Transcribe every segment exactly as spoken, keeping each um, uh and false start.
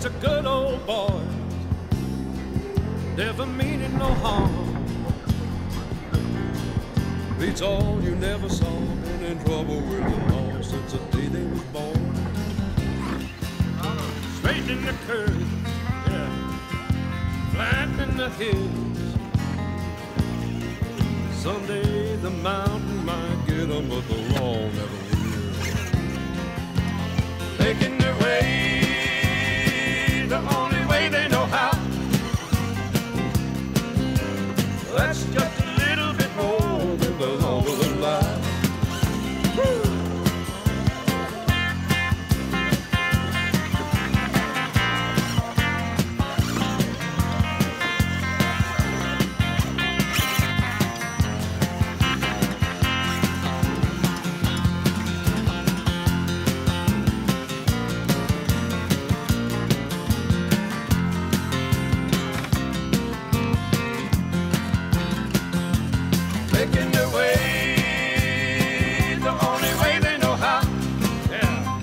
just a good old boy, never meaning no harm. Beats all you never saw, been in trouble with the law since the day they was born. Straight in the curve, yeah, flat in the hills. Someday the mountain might get them, but the law never will. Making their way the only way they know how. That's just a little bit more than the law will allow. Woo! Making their way the only way they know how. Yeah,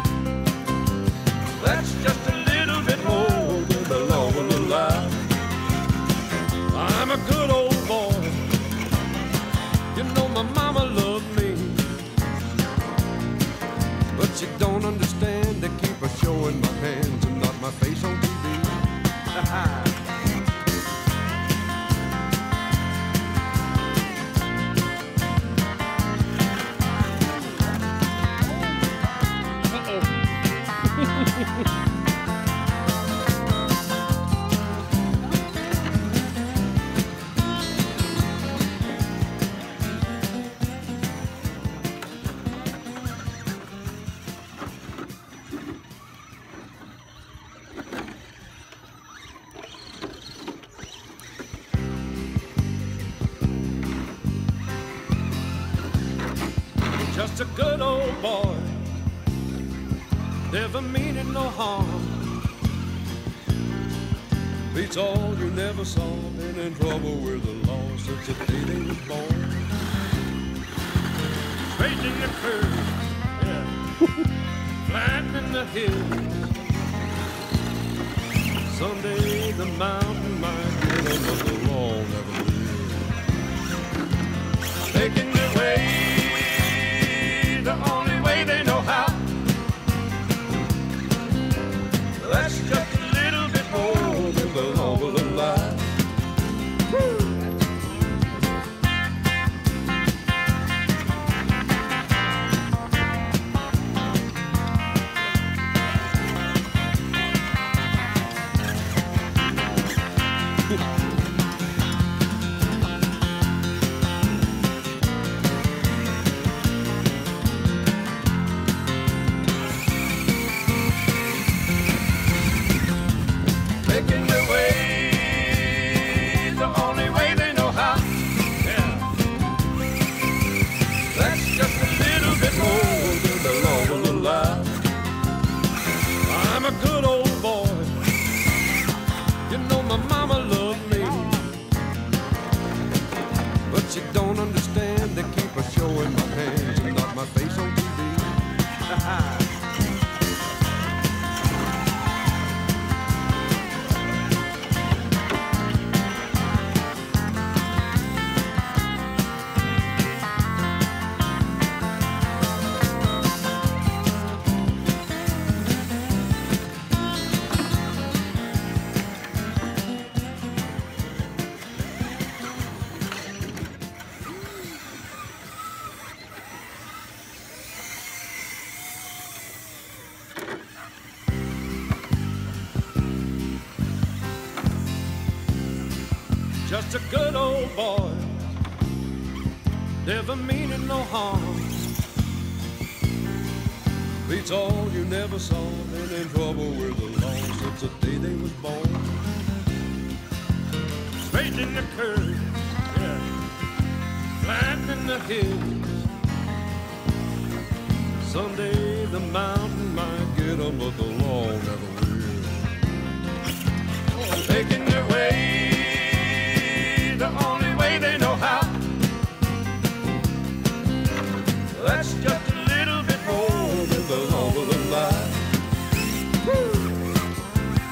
that's just a little bit more than the law will allow. I'm a good old boy, you know my mama loved me, but she don't understand. They keep her showing my hands and not my face on T V. Just a good old boy, never meaning no harm. Beats all you never saw, been in trouble with the law since the day they was born. Straight in the curve, yeah, flat in the hills. Someday the mountain might get them, but the law never will. Making their way the only way they know how. That's just a little bit more than the law will allow. Woo! Making their way the only way they know how. Yeah, that's just a little bit more than the law will allow. I'm a good old boy, you know my mama loved me, but she don't understand. They keep her showing my hands and not my face on T V. Just a good old boy, never meaning no harm. Beats all you never saw, been in trouble with the law since the day they was born. Straight in the curve, yeah, flat in the hills. Someday the mountain might get them, but the law never will. Making their way the only way they know how. That's just a little bit more than the law will allow. Woo!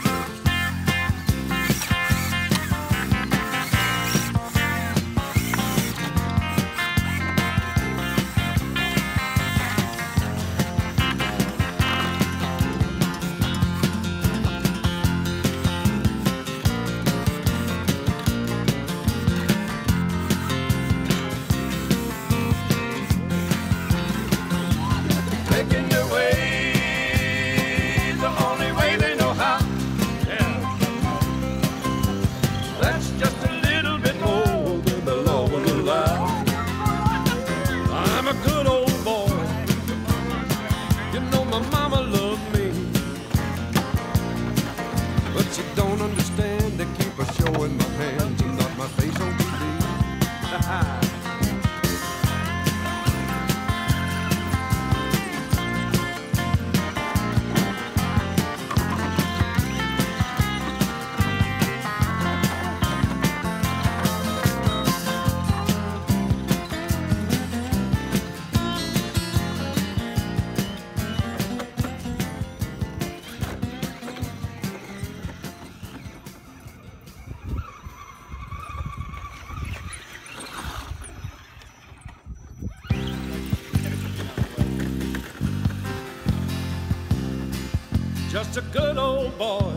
just a good old boy,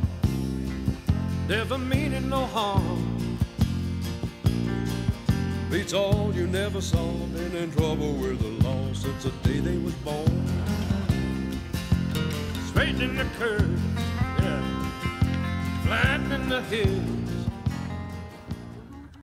never meaning no harm. Beats all you never saw, been in trouble with the law since the day they was born. Straight in the curve, yeah, flat in the head,